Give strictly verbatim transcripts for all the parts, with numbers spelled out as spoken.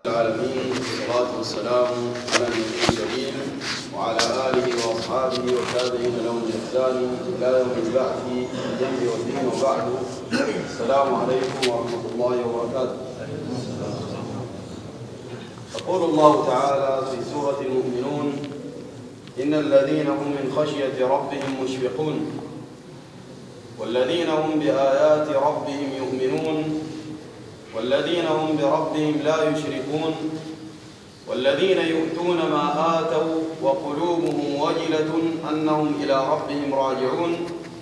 العالمين، والصلاة والسلام على النبي الكريم وعلى آله وأصحابه والتابعين لهم بإحسان إلى يوم البعث بالجنب والدين، وبعد. السلام عليكم ورحمة الله وبركاته. يقول الله تعالى في سورة المؤمنون: إن الذين هم من خشية ربهم مشفقون والذين هم بآيات ربهم يؤمنون والذين هم بربهم لا يشركون والذين يؤتون ما آتوا وقلوبهم وجلة أنهم إلى ربهم راجعون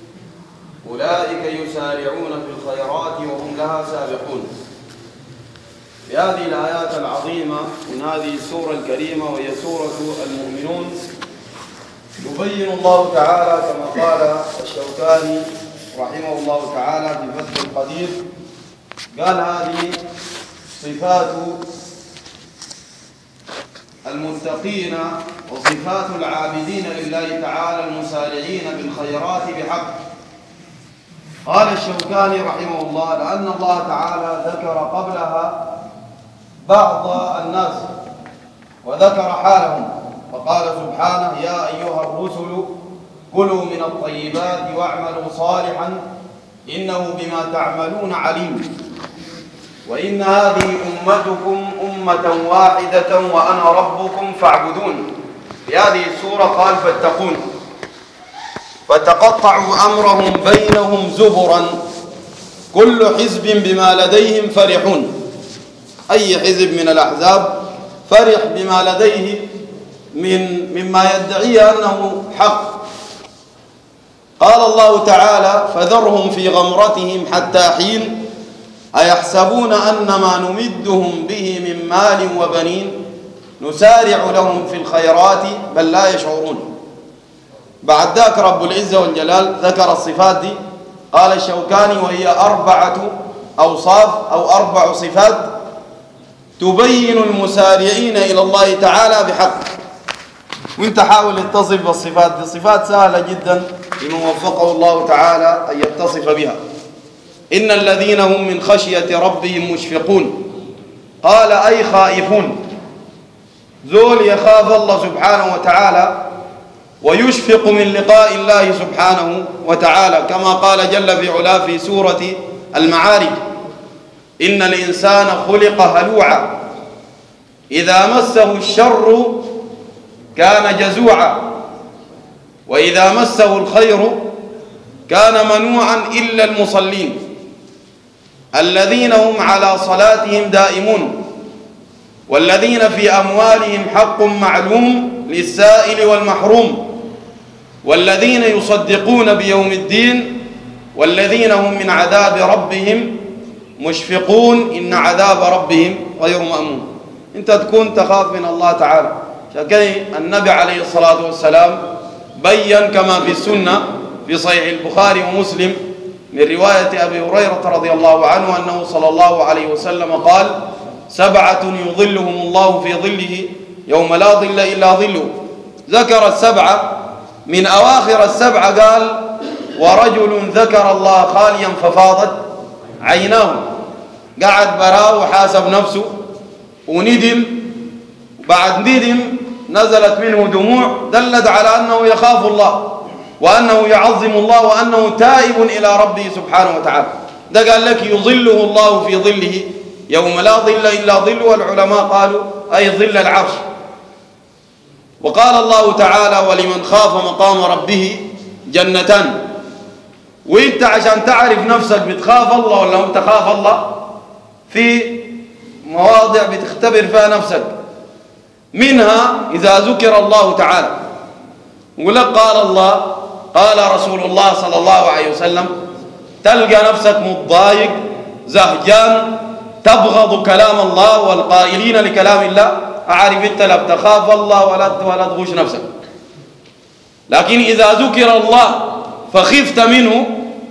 أولئك يسارعون في الخيرات وهم لها سابقون. في هذه الآيات العظيمة من هذه السورة الكريمة وهي سورة المؤمنون يبين الله تعالى كما قال الشوكاني رحمه الله تعالى في فتح القدير، قال: هذه صفات المتقين وصفات العابدين لله تعالى المسارعين بالخيرات بحق. قال الشوكاني رحمه الله: لأن الله تعالى ذكر قبلها بعض الناس وذكر حالهم، فقال سبحانه: يا أيها الرسل كلوا من الطيبات واعملوا صالحا إنه بما تعملون عليم، وإن هذه أمتكم أمة واحدة وأنا ربكم فاعبدون. في هذه السورة قال: فاتقون، فتقطعوا أمرهم بينهم زبرا كل حزب بما لديهم فرحون. أي حزب من الأحزاب فرح بما لديه من مما يدعي أنه حق. قال الله تعالى: فذرهم في غمرتهم حتى حين أيحسبون أن ما نمدهم به من مال وبنين نسارع لهم في الخيرات بل لا يشعرون. بعد ذاك رب العزة والجلال ذكر الصفات دي. قال الشوكاني: وهي أربعة أوصاف أو أربع صفات تبين المسارعين إلى الله تعالى بحق. وانت حاول تتصف بالصفات دي، صفات سهلة جدا لمن وفقه الله تعالى أن يتصف بها. إن الذين هم من خشية ربهم مشفقون، قال أي خائفون، ذول يخاف الله سبحانه وتعالى ويشفق من لقاء الله سبحانه وتعالى، كما قال جل في علاه في سورة المعارج: إن الإنسان خلق هلوعا إذا مسه الشر كان جزوعا وإذا مسه الخير كان منوعا إلا المصلين الذين هم على صلاتهم دائمون والذين في أموالهم حق معلوم للسائل والمحروم والذين يصدقون بيوم الدين والذين هم من عذاب ربهم مشفقون إن عذاب ربهم غير مأمون. أنت تكون تخاف من الله تعالى. شكرا النبي عليه الصلاة والسلام بيّن كما في السنة في صحيح البخاري ومسلم من رواية أبي هريرة رضي الله عنه أنه صلى الله عليه وسلم قال: سبعة يظلهم الله في ظله يوم لا ظل إلا ظله. ذكر السبعة، من أواخر السبعة قال: ورجل ذكر الله خاليا ففاضت عيناه. قعد براه وحاسب نفسه وندم، بعد ندم نزلت منه دموع دلت على أنه يخاف الله وأنه يعظم الله وأنه تائب إلى ربه سبحانه وتعالى. ده قال لك يظله الله في ظله يوم لا ظل إلا ظله، والعلماء قالوا أي ظل العرش. وقال الله تعالى: ولمن خاف مقام ربه جنتان. وإنت عشان تعرف نفسك بتخاف الله ولا أنت تخاف الله في مواضع بتختبر فيها نفسك، منها إذا ذكر الله تعالى. ولك قال الله قال رسول الله صلى الله عليه وسلم، تلقى نفسك متضايق زهجان تبغض كلام الله والقائلين لكلام الله. أعرف أنت لا بتخاف الله ولا ولا تغش نفسك. لكن إذا ذكر الله فخفت منه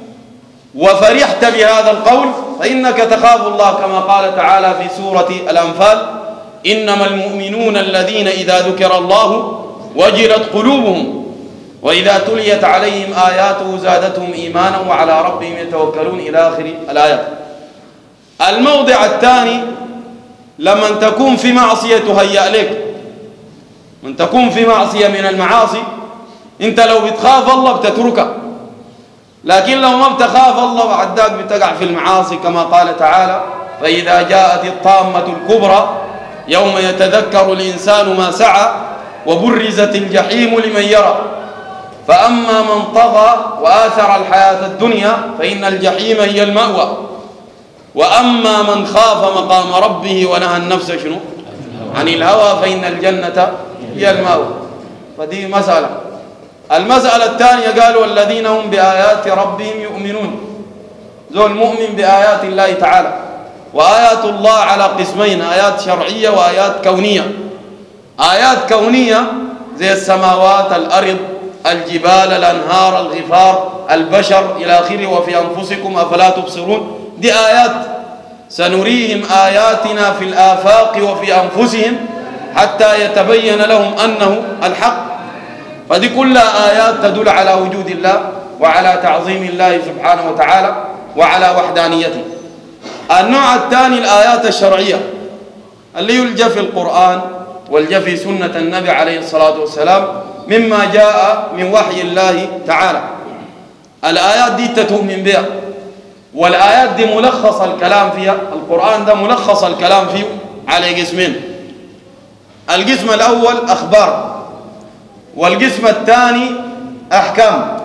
وفرحت بهذا القول فإنك تخاف الله، كما قال تعالى في سورة الأنفال: إنما المؤمنون الذين إذا ذكر الله وجلت قلوبهم وإذا تليت عليهم آياته زادتهم إيمانا وعلى ربهم يتوكلون إلى آخر الآيات. الموضع الثاني لما تكون في معصية تهيأ لك، من تكون في معصية من المعاصي انت لو بتخاف الله بتتركها، لكن لو ما بتخاف الله بعداك بتقع في المعاصي، كما قال تعالى: فإذا جاءت الطامة الكبرى يوم يتذكر الإنسان ما سعى وبرزت الجحيم لمن يرى فأما من طغى وآثر الحياة الدنيا فإن الجحيم هي المأوى وأما من خاف مقام ربه ونهى النفس شنو عن الهوى فإن الجنة هي المأوى. فدي مسألة. المسألة الثانية قالوا: الذين هم بآيات ربهم يؤمنون. ذو المؤمن بآيات الله تعالى، وآيات الله على قسمين: آيات شرعية وآيات كونية. آيات كونية زي السماوات، الأرض، الجبال، الأنهار، الغفار، البشر إلى آخره. وفي أنفسكم أفلا تبصرون. دي آيات سنريهم آياتنا في الآفاق وفي أنفسهم حتى يتبين لهم أنه الحق. فدي كلها آيات تدل على وجود الله وعلى تعظيم الله سبحانه وتعالى وعلى وحدانيته. النوع الثاني الآيات الشرعية اللي يلجأ في القرآن والجأ في سنة النبي عليه الصلاة والسلام مما جاء من وحي الله تعالى. الآيات دي تتؤمن بها، والآيات دي ملخص الكلام فيها. القرآن ده ملخص الكلام فيه على قسمين: القسم الأول أخبار، والقسم الثاني أحكام.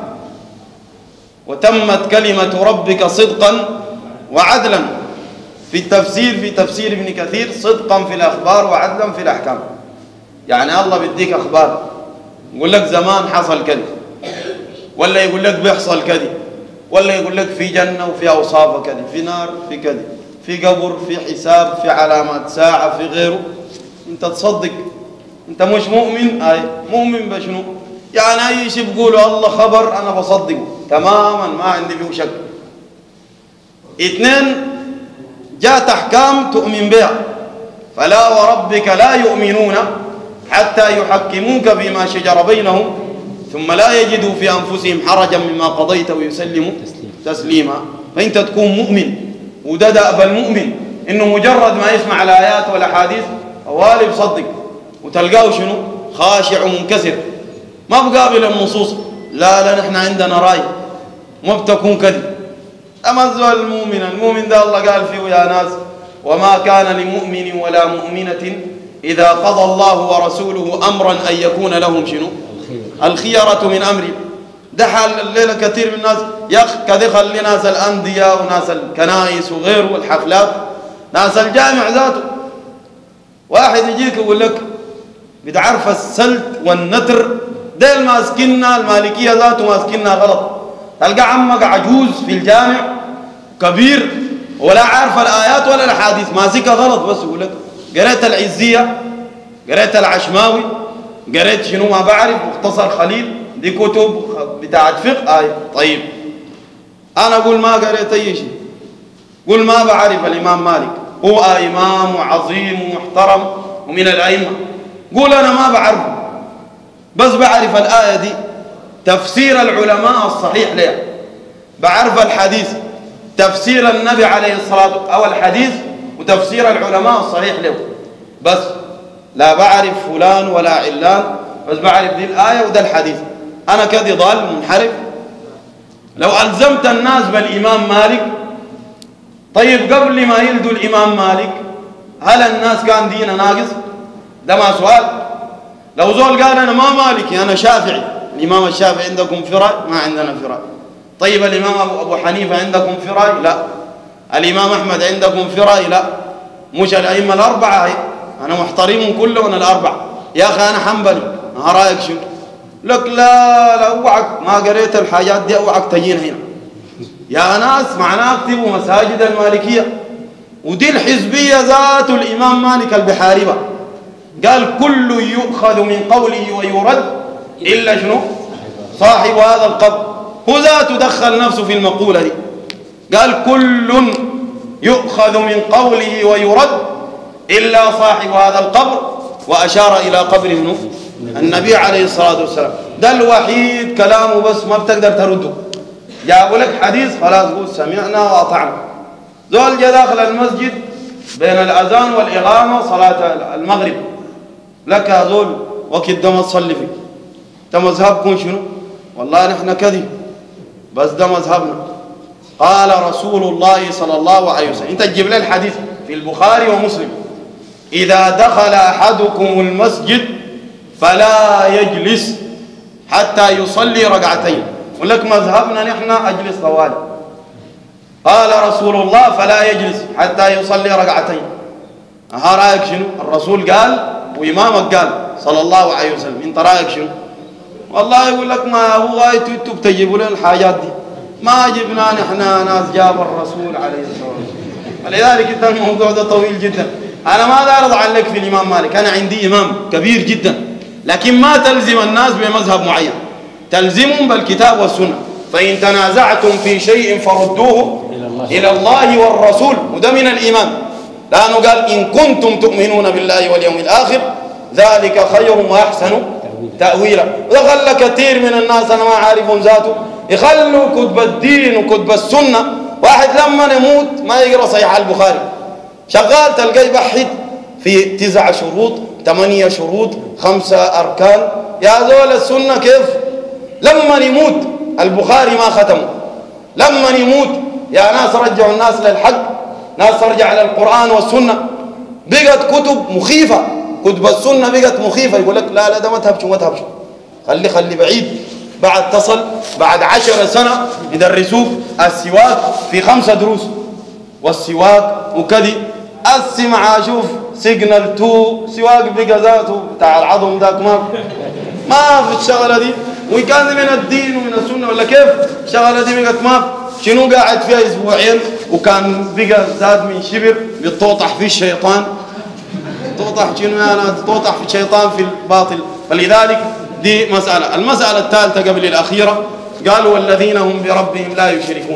وتمت كلمة ربك صدقا وعدلا في التفسير، في تفسير ابن كثير: صدقا في الأخبار وعدلا في الأحكام. يعني الله بيديك أخبار، يقول لك زمان حصل كذا، ولا يقول لك بيحصل كذا، ولا يقول لك في جنة وفي أوصاف كذا، في نار، في كذا، في قبر، في حساب، في علامات ساعة، في غيره. أنت تصدق. أنت مش مؤمن. أي مؤمن بشنو؟ يعني أي شيء بيقوله الله خبر أنا بصدقه تماما، ما عندي فيه شك. اثنين، جاءت أحكام تؤمن بها: فلا وربك لا يؤمنون حتى يحكموك فيما شجر بينهم ثم لا يجدوا في أنفسهم حرجا مما قضيت ويسلموا تسليما. فأنت تكون مؤمن، وده دأب المؤمن، إنه مجرد ما يسمع الآيات والأحاديث أوالي بصدق، وتلقاه شنو؟ خاشع ومنكسر، ما بقابل النصوص. لا لا نحن عندنا رأي، ما بتكون كذب. أما الزول المؤمن، المؤمن ده الله قال فيه: يا ناس وما كان لمؤمن ولا مؤمنة إذا قضى الله ورسوله أمرا أن يكون لهم شنو؟ الخيرة من أمره. ده حال الليلة كثير من الناس يا أخي كده خلي ناس الأندية وناس الكنائس وغيره والحفلات، ناس الجامع ذاته. واحد يجيك يقول لك بتعرف السلت والنتر، ده الماسكنا المالكية ذاته ماسكنا غلط. تلقى عمك عجوز في الجامع كبير ولا عارف الآيات ولا الأحاديث، ماسكها غلط، بس يقول لك قريت العزية، قريت العشماوي، قريت شنو ما بعرف، مختصر خليل، دي كتب بتاعت فقه. آية طيب أنا أقول ما قريت أي شيء، قول ما بعرف الإمام مالك، هو إمام وعظيم ومحترم ومن الأئمة، قول أنا ما بعرفه، بس بعرف الآية دي تفسير العلماء الصحيح لها، بعرف الحديث تفسير النبي عليه الصلاة والسلام أو الحديث وتفسير العلماء الصحيح له، بس لا بعرف فلان ولا علان، بس بعرف دي الآية وده الحديث. أنا كده ضال منحرف. لو ألزمت الناس بالإمام مالك، طيب قبل ما يلدوا الإمام مالك هل الناس كان دينا ناقص؟ ده ما سؤال. لو زول قال أنا ما مالكي أنا شافعي، الإمام الشافعي عندكم في رأي؟ ما عندنا في رأي. طيب الإمام أبو حنيفة عندكم في رأي؟ لا. الإمام أحمد عندكم في رأي؟ لا. مش الأئمة الأربعة هي. أنا محترمهم كلهم الأربعة. يا أخي أنا حنبلي، ما رأيك شو؟ لك لا لا اوعك ما قريت الحاجات دي، اوعك تجينا هنا يا ناس. معناه اكتبوا مساجد المالكية، ودي الحزبية ذات الإمام مالك البحاربة قال كل يؤخذ من قوله ويرد إلا شنو؟ صاحب هذا القبر. هو ذاته دخل نفسه في المقولة دي، قال كل يؤخذ من قوله ويرد إلا صاحب هذا القبر، وأشار إلى قبر منه النبي عليه الصلاة والسلام. ده الوحيد كلامه بس ما بتقدر ترده. جابوا لك حديث خلاص قول سمعنا وأطعنا. زول جا داخل المسجد بين الأذان والإقامة صلاة المغرب، لك هذول وقت ده ما تصلي فيه. ده مذهبكم شنو؟ والله نحن كذب، بس ده مذهبنا. قال رسول الله صلى الله عليه وسلم، انت تجيب لي الحديث في البخاري ومسلم: إذا دخل أحدكم المسجد فلا يجلس حتى يصلي ركعتين. ولك مذهبنا نحن أجلس طوالي. قال رسول الله: فلا يجلس حتى يصلي ركعتين. ها رأيك شنو؟ الرسول قال وإمامك قال صلى الله عليه وسلم، انت رأيك شنو؟ والله يقول لك ما هو غايته انتوا بتجيبوا لنا الحاجات دي، ما جبنا نحن ناس جاب الرسول عليه الصلاة والسلام. ولذلك انت الموضوع ده طويل جدا. انا ما دار اضع لك في الامام مالك، انا عندي امام كبير جدا، لكن ما تلزم الناس بمذهب معين، تلزمهم بالكتاب والسنه. فان تنازعتم في شيء فردوه الى الله والرسول، وده من الايمان، لانه قال ان كنتم تؤمنون بالله واليوم الاخر ذلك خير واحسن تاويلا. ودخل كثير من الناس انا ما عارفهم ذاته يخلوا كتب الدين وكتب السنه، واحد لما يموت ما يقرا صحيح البخاري، شغال تلقاه يبحث في تسع شروط، ثمانية شروط، خمسة أركان. يا زول السنة كيف؟ لما يموت البخاري ما ختمه، لما يموت يا ناس رجعوا الناس للحق، ناس ترجع للقرآن والسنة. بقت كتب مخيفة، كتب السنة بقت مخيفة، يقول لك لا لا ده ما تهبشوا ما تهبشوا، خلي خلي بعيد. بعد تصل بعد عشر سنة يدرسوك السواك في خمسة دروس، والسواك وكذي السمع شوف سيجنال تو سواك بقى ذاته بتاع العظم ذاك ما ما في الشغله دي. وكان من الدين ومن السنه ولا كيف الشغله دي بقت ما شنو قاعد فيها اسبوعين، وكان بقى زاد من شبر بيطوطح فيه الشيطان. طوطح شنو انا طوطح في الشيطان في الباطل. فلذلك دي مساله. المساله الثالثه قبل الاخيره قالوا والذين هم بربهم لا يشركون،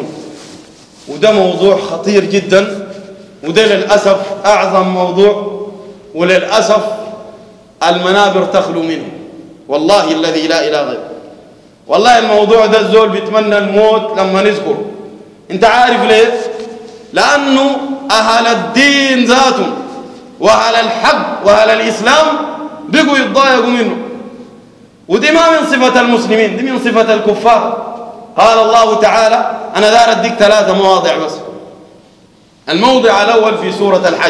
وده موضوع خطير جدا، وده للأسف أعظم موضوع، وللأسف المنابر تخلو منه، والله الذي لا إله غيره. والله الموضوع ده الزول بيتمنى الموت لما نذكره. انت عارف ليه؟ لأنه أهل الدين ذاتهم وأهل الحق وأهل الإسلام بقوا يتضايقوا منه، ودي ما من صفة المسلمين، دي من صفة الكفار. قال الله تعالى، أنا دار أديك ثلاثة مواضع بس. الموضع الأول في سورة الحج،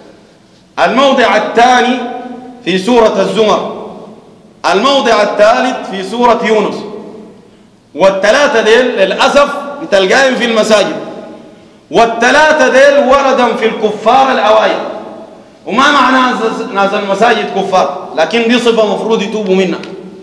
الموضع الثاني في سورة الزمر، الموضع الثالث في سورة يونس. والثلاثة ديل للأسف بتلقاهم في المساجد، والثلاثة ديل وردا في الكفار الأوائل. وما معنى ناس المساجد كفار، لكن دي صفة مفروض يتوبوا منها.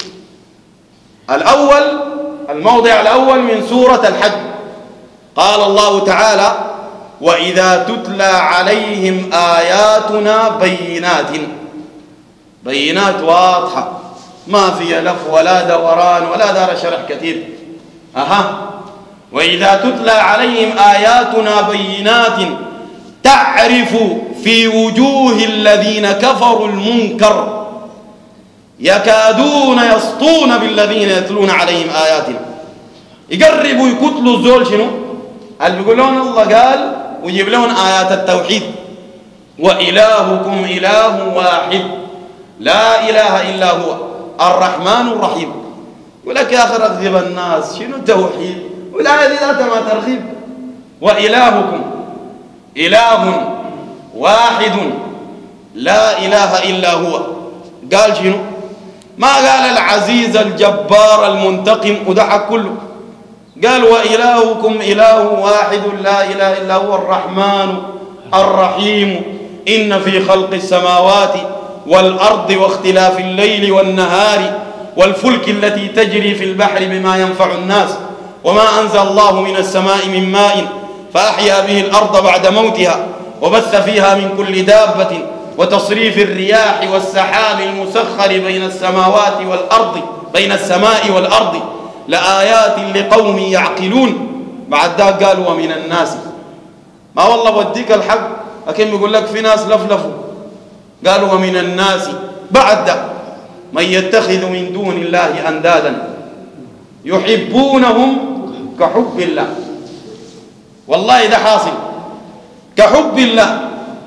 الأول الموضع الأول من سورة الحج، قال الله تعالى: وإذا تتلى عليهم آياتنا بينات، بينات واضحة ما فيها لف ولا دوران ولا دار شرح كثير. أها وإذا تتلى عليهم آياتنا بينات تعرف في وجوه الذين كفروا المنكر يكادون يسطون بالذين يتلون عليهم آياتنا. يقربوا يقتلوا الزول شنو؟ اللي بيقولون الله قال ويجيب لهم آيات التوحيد: وإلهكم إله واحد لا إله إلا هو الرحمن الرحيم. ولك يا أخي رغب الناس شنو التوحيد؟ والآية دي ذاتها ما ترغيب. وإلهكم إله واحد لا إله إلا هو. قال شنو؟ ما قال العزيز الجبار المنتقم ودعك كله، قال وإلهكم إله واحد لا إله إلا هو الرحمن الرحيم إن في خلق السماوات والأرض واختلاف الليل والنهار والفلك التي تجري في البحر بما ينفع الناس وما أنزل الله من السماء من ماء فأحيا به الأرض بعد موتها وبث فيها من كل دابة وتصريف الرياح والسحاب المسخر بين السماوات والأرض بين السماء والأرض لآيات لقوم يعقلون. بعد ذلك قالوا ومن الناس، ما والله بديك الحق لكن بيقول لك في ناس لفلفوا، قالوا ومن الناس بعد ذلك من يتخذ من دون الله أندادا يحبونهم كحب الله. والله ده حاصل كحب الله.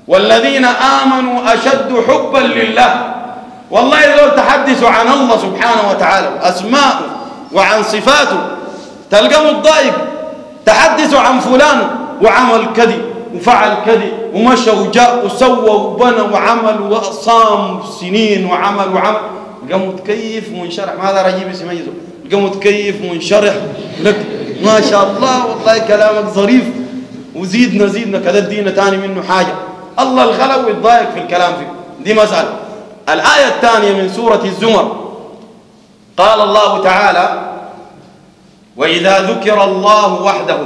والذين آمنوا أشد حبا لله. والله دول تحدثوا عن الله سبحانه وتعالى وأسماءه وعن صفاته، تلقاه متضايق، تحدثوا عن فلان وعمل كذي وفعل كذي ومشى وجاء وسوى وبنى وعمل وصام سنين وعمل وعمل، لقاه متكيف ومنشرح. ما هذا رجيب يميزه، لقاه متكيف ومنشرح لك ما شاء الله والله كلامك ظريف وزيدنا زيدنا كذا ادينا تاني منه حاجة. الله الخلق ويتضايق في الكلام فيه، دي مسألة. الآية الثانية من سورة الزمر قال الله تعالى: وإذا ذكر الله وحده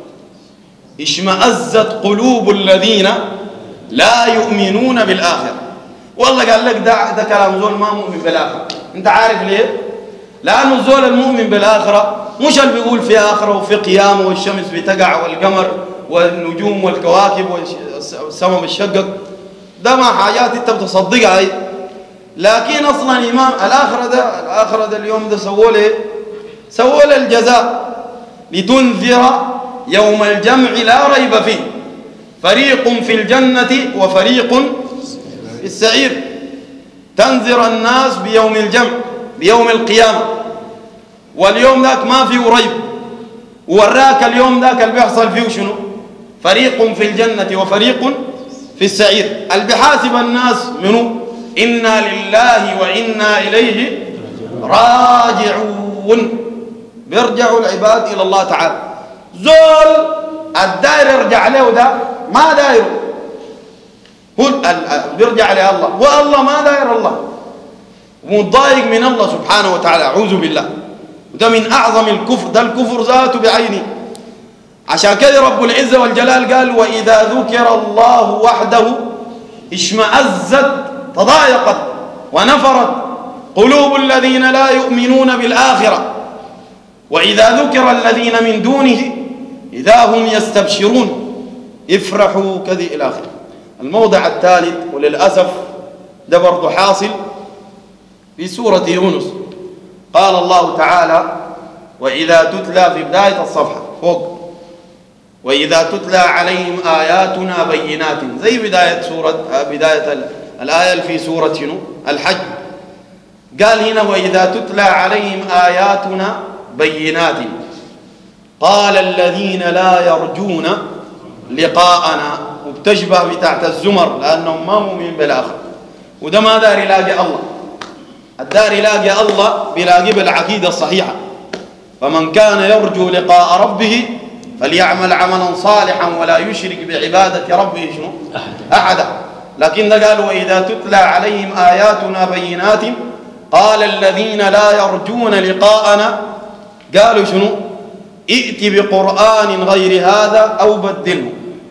اشمأزت قلوب الذين لا يؤمنون بالآخرة. والله قال لك ده, ده كلام زول ما مؤمن بالآخرة. انت عارف ليه؟ لأنه الزول المؤمن بالآخرة مش اللي بيقول في آخرة وفي قيامة والشمس بتقع والقمر والنجوم والكواكب والسماء بتشقق، ده ما حاجات انت بتصدقها هي. لكن اصلا ايمان الاخره ده الاخره ده اليوم ده سووا له سووا له الجزاء لتنذر يوم الجمع لا ريب فيه فريق في الجنة وفريق في السعير. تنذر الناس بيوم الجمع بيوم القيامة، واليوم ذاك ما فيه ريب، وراك اليوم ذاك اللي بيحصل فيه شنو؟ فريق في الجنة وفريق في السعير. اللي بيحاسب الناس منو؟ إنا لله وإنا إليه راجعون. بيرجعوا العباد إلى الله تعالى. زول الدائر يرجع له ده ما دايره، هو بيرجع لله والله ما داير الله، ومتضايق من الله سبحانه وتعالى، أعوذ بالله. وده من أعظم الكفر، ده الكفر ذاته بعينه. عشان كده رب العزة والجلال قال: وإذا ذكر الله وحده اشمأزت تضايقت ونفرت قلوب الذين لا يؤمنون بالآخرة وإذا ذكر الذين من دونه إذا هم يستبشرون. افرحوا كذي إلى آخره. الموضع الثالث وللأسف ده برضه حاصل في سورة يونس. قال الله تعالى: وإذا تتلى في بداية الصفحة فوق: وإذا تتلى عليهم آياتنا بينات، زي بداية سورة بداية الآية في سورة شنو؟ الحج. قال هنا: وإذا تتلى عليهم آياتنا بينات قال الذين لا يرجون لقاءنا. وبتشبه بتاعت الزمر لأنهم ما مؤمنين بالآخر. وده ما دار يلاقي الله، الدار يلاقي الله بيلاقي بالعقيدة الصحيحة. فمن كان يرجو لقاء ربه فليعمل عملا صالحا ولا يشرك بعبادة ربه شنو؟ أحدا. لكن ده قال: وإذا تتلى عليهم آياتنا بينات قال الذين لا يرجون لقاءنا قالوا شنو؟ ائت بقرآن غير هذا أو بدله.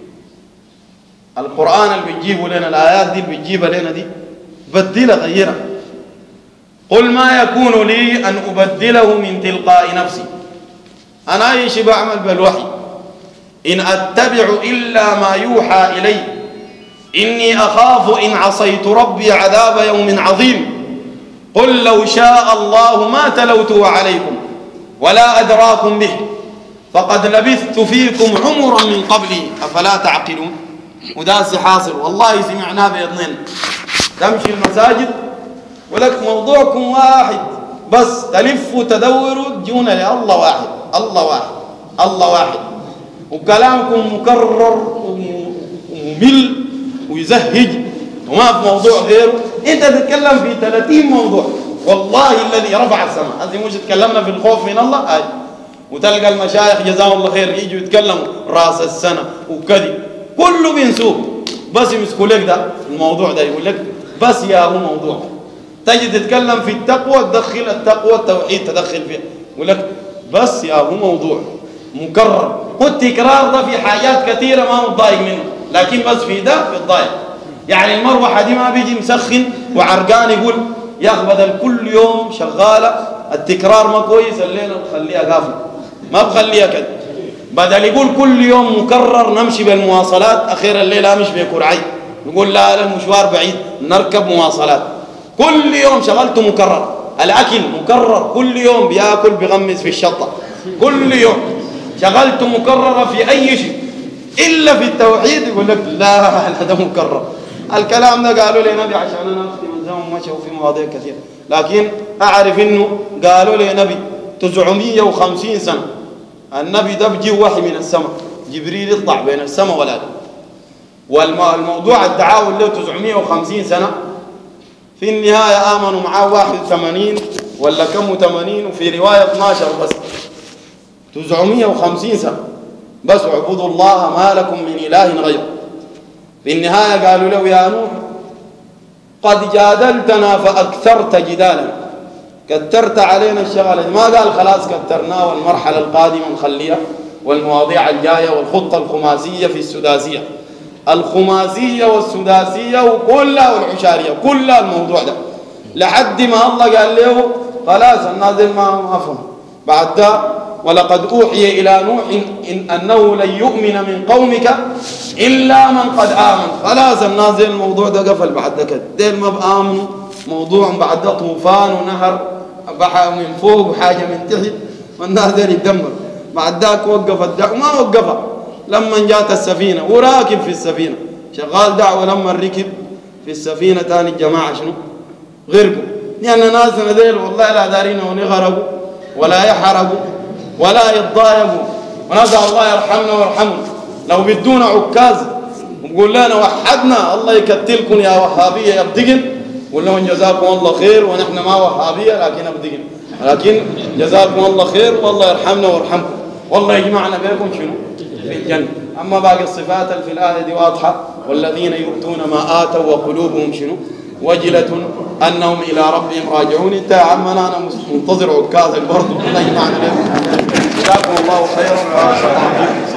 القرآن اللي بتجيبوا لنا الآيات دي اللي بتجيبها لنا دي بدلها غيرها. قل ما يكون لي أن أبدله من تلقاء نفسي، أنا أي شيء بعمل بالوحي، إن أتبع إلا ما يوحى إلي إني أخاف إن عصيت ربي عذاب يوم عظيم. قل لو شاء الله ما تلوته عليكم ولا أدراكم به فقد لبثت فيكم عمرا من قبلي أفلا تعقلون. وداس حاصل والله سمعناه بإذنين. تمشي المساجد ولك موضوعكم واحد بس، تلفوا تدوروا تجون لله واحد، الله واحد، الله واحد، وكلامكم مكرر وممل ويزهج وما في موضوع غيره. انت تتكلم في ثلاثين موضوع والله الذي رفع السماء. هذه مش تكلمنا في الخوف من الله آي. وتلقى المشايخ جزاهم الله خير يجوا يتكلموا راس السنة وكذي كله بينسوب، بس يمسكوا لك ده الموضوع ده يقول لك بس يا هو موضوع. تجي تتكلم في التقوى تدخل التقوى التوحيد تدخل فيها يقول لك بس يا هو موضوع مكرر. والتكرار ده في حاجات كثيرة ما متضايق منه، لكن بس في ده بيتضايق. يعني المروحة دي ما بيجي مسخن وعرقان يقول يا أخي بدل كل يوم شغالة التكرار ما كويس الليلة نخليها قافلة، ما بخليها كده. بدل يقول كل يوم مكرر نمشي بالمواصلات أخير الليلة مش بكرعي، يقول لا لا المشوار بعيد نركب مواصلات. كل يوم شغلته مكرر. الأكل مكرر، كل يوم بياكل بيغمس في الشطة، كل يوم شغلته مكررة في أي شيء. إلا في التوحيد يقول لك لا هذا مكرر. الكلام ده قالوا لي نبي عشان أنا أختي من زمن مشوا في مواضيع كثيرة، لكن أعرف إنه قالوا لي نبي تسعمية وخمسين سنة النبي ده بيجي وحي من السماء، جبريل يطلع بين السماء والأرض، والموضوع الدعاوى له تسعمية وخمسين سنة. في النهاية آمنوا معاه واحد وثمانين ولا كم وثمانين، وفي رواية اثنا عشر بس. تسعمية وخمسين سنة بس اعبدوا الله ما لكم من إله غيره. في النهاية قالوا له يا نوح قد جادلتنا فأكثرت جدالا، كثرت علينا الشغلة. ما قال خلاص كثرناه والمرحلة القادمة نخليها والمواضيع الجاية والخطة الخماسية في السداسية، الخماسية والسداسية وكلها والعشارية كلها الموضوع ده، لحد ما الله قال له خلاص النازل ما أفهم بعد ده. ولقد أوحي إلى نوح إن أنه لن يؤمن من قومك إلا من قد آمن. خلاص النازل الموضوع ده قفل بعد ده كده، ديل ما بآمنوا موضوع بعد ده طوفان ونهر بحر من فوق وحاجة من تحت والنازل يتدمر. بعد ذاك وقف الدعوة، ما وقفها لما جات السفينة وراكب في السفينة شغال دعوة. لما ركب في السفينة تاني الجماعة شنو غرقوا، لأن ناسنا ذيل والله لا دارين ونغرقوا ولا يحرقوا ولا يتضايقوا، ونسأل الله يرحمنا ويرحمنا. لو بدونا عكاز ونقول لنا وحدنا الله يكتلكم يا وهابية يا بدقن، قول لهم جزاكم الله خير ونحن ما وهابية لكن بدقن، لكن جزاكم الله خير والله يرحمنا ويرحمكم والله يجمعنا بكم شنو في الجنة. أما باقي الصفات اللي في الآية دي واضحة، والذين يؤتون ما آتوا وقلوبهم شنو وجلة أنهم إلى ربهم راجعون. أنت يا عمنا أنا منتظر عكازك برضه، الله يجمعنا بكم. جزاكم الله خيرا.